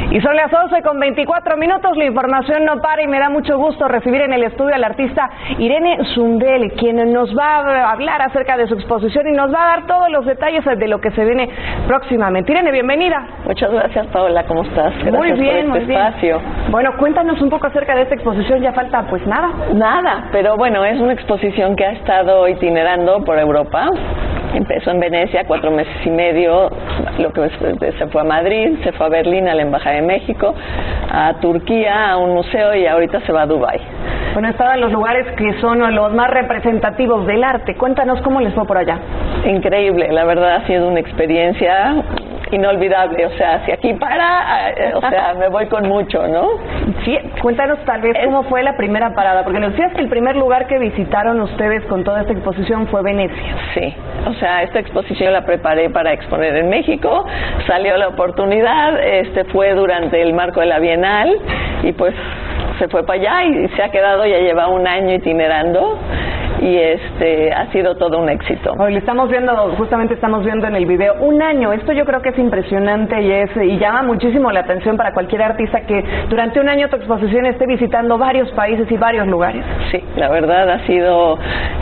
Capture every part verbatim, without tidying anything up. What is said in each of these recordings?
Y son las once con veinticuatro minutos, la información no para y me da mucho gusto recibir en el estudio a la artista Irene Zundel, quien nos va a hablar acerca de su exposición y nos va a dar todos los detalles de lo que se viene próximamente. Irene, bienvenida. Muchas gracias, Paola, ¿cómo estás? Gracias muy bien, por este muy espacio. Bien. Bueno, cuéntanos un poco acerca de esta exposición, ya falta pues nada. Nada, pero bueno, es una exposición que ha estado itinerando por Europa. Empezó en Venecia, cuatro meses y medio, lo que se fue a Madrid, se fue a Berlín, a la Embajada de México, a Turquía, a un museo y ahorita se va a Dubái. Bueno, estaba en los lugares que son los más representativos del arte. Cuéntanos cómo les fue por allá. Increíble, la verdad ha sido una experiencia inolvidable, o sea, si aquí para, eh, o sea, me voy con mucho, ¿no? Sí, cuéntanos tal vez es... cómo fue la primera parada, porque nos decías que el primer lugar que visitaron ustedes con toda esta exposición fue Venecia. Sí, o sea, esta exposición la preparé para exponer en México, salió la oportunidad, este fue durante el marco de la Bienal y pues se fue para allá y se ha quedado, ya lleva un año itinerando y este ha sido todo un éxito. Hoy le estamos viendo, justamente estamos viendo en el video un año. Esto yo creo que es impresionante y es y llama muchísimo la atención para cualquier artista que durante un año tu exposición esté visitando varios países y varios lugares. Sí, la verdad ha sido,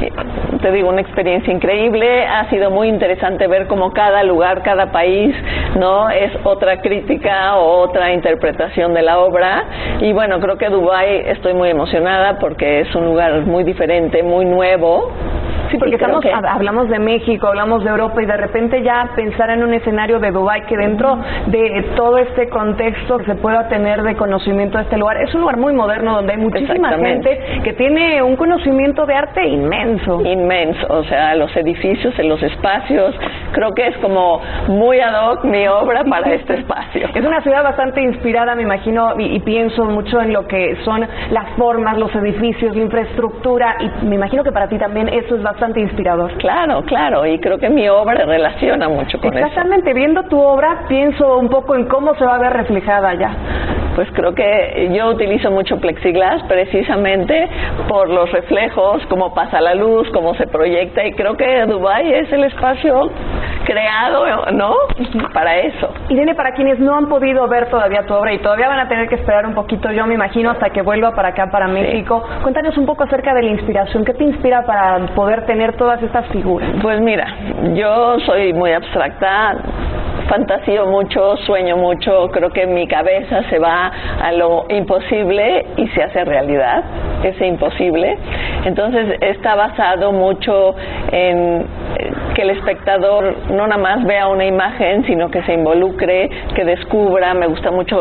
te digo, una experiencia increíble. Ha sido muy interesante ver cómo cada lugar, cada país, no es otra crítica o otra interpretación de la obra. Y bueno, creo que Dubái estoy muy emocionada porque es un lugar muy diferente, muy nuevo. Sí, porque estamos, que... hablamos de México, hablamos de Europa y de repente ya pensar en un escenario de Dubái que dentro de todo este contexto se pueda tener de conocimiento de este lugar. Es un lugar muy moderno donde hay muchísima gente que tiene un conocimiento de arte inmenso. Inmenso, o sea, los edificios, en los espacios, creo que es como muy ad hoc mi obra para este espacio. Es una ciudad bastante inspirada, me imagino, y, y pienso mucho en lo que son las formas, los edificios, la infraestructura, y me imagino que para ti también eso es bastante bastante inspirador. Claro, claro, y creo que mi obra se relaciona mucho con eso. Exactamente, viendo tu obra pienso un poco en cómo se va a ver reflejada allá. Pues creo que yo utilizo mucho plexiglas precisamente por los reflejos, cómo pasa la luz, cómo se proyecta, y creo que Dubái es el espacio creado, ¿no? Para eso. Irene, para quienes no han podido ver todavía tu obra y todavía van a tener que esperar un poquito, yo me imagino, hasta que vuelva para acá, para México, sí. Cuéntanos un poco acerca de la inspiración. ¿Qué te inspira para poder tener todas estas figuras? Pues mira, yo soy muy abstracta, fantasío mucho, sueño mucho, creo que mi cabeza se va a lo imposible y se hace realidad, ese imposible. Entonces está basado mucho en que el espectador no nada más vea una imagen, sino que se involucre, que descubra. Me gusta mucho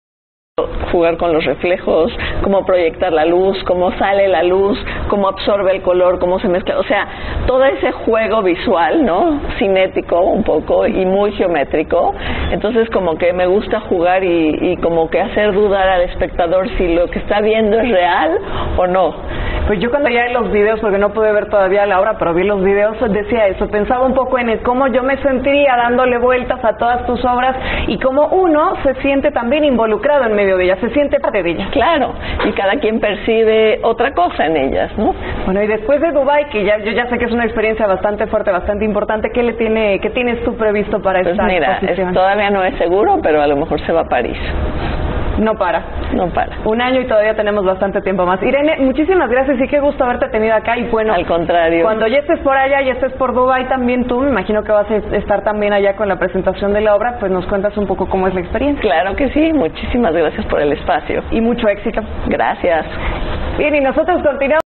jugar con los reflejos, cómo proyectar la luz, cómo sale la luz, cómo absorbe el color, cómo se mezcla, o sea, todo ese juego visual, ¿no? Cinético un poco y muy geométrico. Entonces como que me gusta jugar y, y como que hacer dudar al espectador si lo que está viendo es real o no. Pues yo cuando veía los videos, porque no pude ver todavía la obra, pero vi los videos, decía eso, pensaba un poco en el cómo yo me sentiría dándole vueltas a todas tus obras y cómo uno se siente también involucrado en medio de ellas, se siente parte de ellas. Claro, y cada quien percibe otra cosa en ellas, ¿no? Bueno, y después de Dubái, que ya yo ya sé que es una experiencia bastante fuerte, bastante importante, ¿qué le tiene, qué tienes tú previsto para pues esta mira, exposición? Es, todavía no es seguro, pero a lo mejor se va a París. No para. No para. Un año y todavía tenemos bastante tiempo más. Irene, muchísimas gracias y qué gusto haberte tenido acá. Y bueno, al contrario. Cuando ya estés por allá y estés por Dubái también tú, me imagino que vas a estar también allá con la presentación de la obra, pues nos cuentas un poco cómo es la experiencia. Claro que sí, muchísimas gracias por el espacio. Y mucho éxito. Gracias. Bien, y nosotros continuamos.